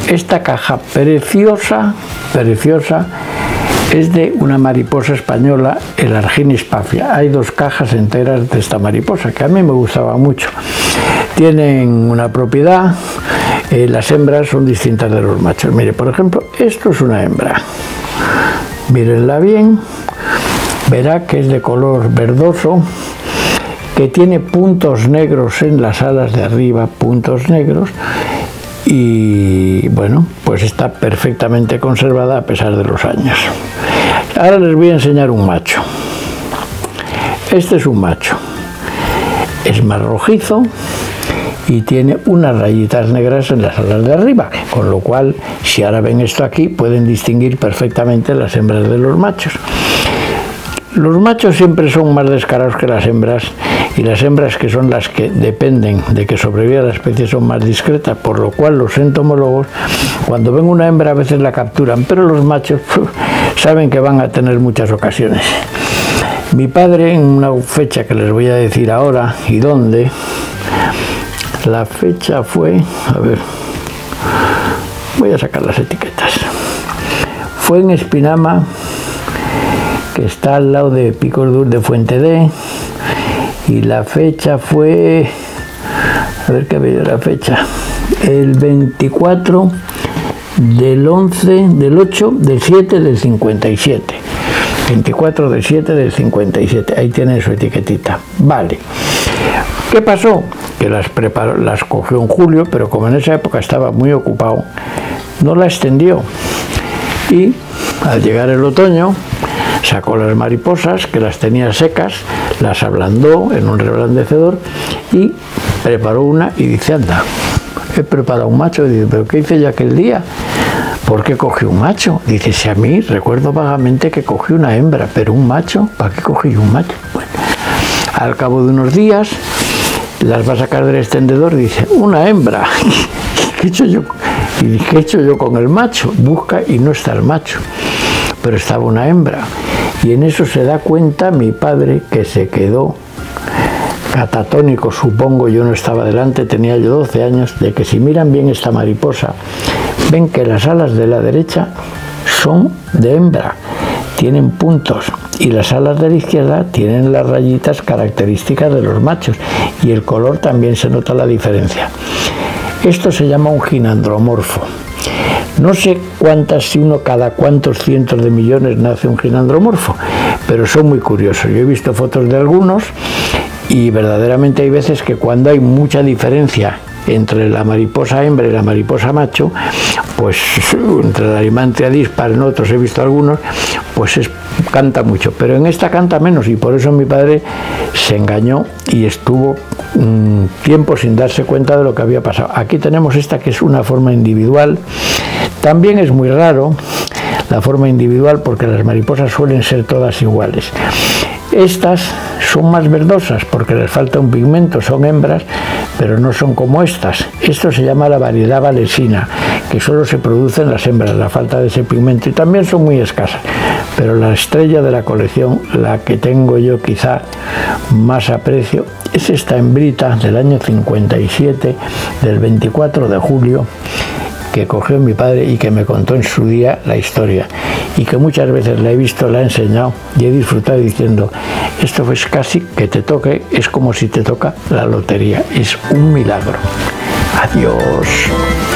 esta caja preciosa, preciosa, es de una mariposa española, el Argynnis pafia. Hay 2 cajas enteras de esta mariposa, que a mí me gustaba mucho. Tienen una propiedad, las hembras son distintas de los machos. Mire, por ejemplo, esto es una hembra. Mírenla bien, verá que es de color verdoso, que tiene puntos negros en las alas de arriba, puntos negros, y bueno, pues está perfectamente conservada a pesar de los años. Ahora les voy a enseñar un macho. Este es un macho, es más rojizo y tiene unas rayitas negras en las alas de arriba, con lo cual, si ahora ven esto aquí, pueden distinguir perfectamente las hembras de los machos. Los machos siempre son más descarados que las hembras, y las hembras, que son las que dependen de que sobreviva la especie, son más discretas, por lo cual los entomólogos, cuando ven una hembra, a veces la capturan, pero los machos saben que van a tener muchas ocasiones. Mi padre, en una fecha que les voy a decir ahora y dónde, la fecha fue, a ver, voy a sacar las etiquetas, fue en Espinama, que está al lado de Picos de Fuente D, y la fecha fue, a ver qué veía la fecha, el 24 del 11, del 8, del 7 del 57, 24 del 7 del 57, ahí tienen su etiquetita. Vale, ¿qué pasó? Que las cogió en julio, pero como en esa época estaba muy ocupado, no la extendió, y al llegar el otoño sacó las mariposas, que las tenía secas, las ablandó en un reblandecedor y preparó una, y dice, anda, he preparado un macho. Y dice, ¿pero qué hice yo aquel día? ¿Por qué cogí un macho? Dice, si a mí recuerdo vagamente que cogí una hembra, pero un macho, ¿para qué cogí un macho? Bueno, al cabo de unos días las va a sacar del extendedor y dice, una hembra. ¿Qué he hecho yo? Y ¿qué he hecho yo con el macho? Busca y no está el macho, pero estaba una hembra. Y en eso se da cuenta mi padre, que se quedó catatónico, supongo, yo no estaba delante, tenía yo 12 años, de que si miran bien esta mariposa, ven que las alas de la derecha son de hembra, tienen puntos, y las alas de la izquierda tienen las rayitas características de los machos, y el color también se nota la diferencia. Esto se llama un ginandromorfo. No sé cuántas, si uno cada cuántos cientos de millones nace un ginandromorfo, pero son muy curiosos. Yo he visto fotos de algunos y verdaderamente hay veces que cuando hay mucha diferencia entre la mariposa hembra y la mariposa macho, pues entre la Arimantria dispar, en otros he visto algunos, pues canta mucho, pero en esta canta menos, y por eso mi padre se engañó y estuvo tiempo sin darse cuenta de lo que había pasado. Aquí tenemos esta, que es una forma individual. También es muy raro la forma individual, porque las mariposas suelen ser todas iguales. Estas son más verdosas porque les falta un pigmento, son hembras, pero no son como estas. Esto se llama la variedad valesina, que solo se produce en las hembras, la falta de ese pigmento, y también son muy escasas. Pero la estrella de la colección, la que tengo yo quizá más aprecio, es esta hembrita del año 57, del 24 de julio, que cogió mi padre y que me contó en su día la historia, y que muchas veces la he visto, la he enseñado y he disfrutado diciendo, esto es casi que te toque, es como si te toca la lotería, es un milagro. Adiós.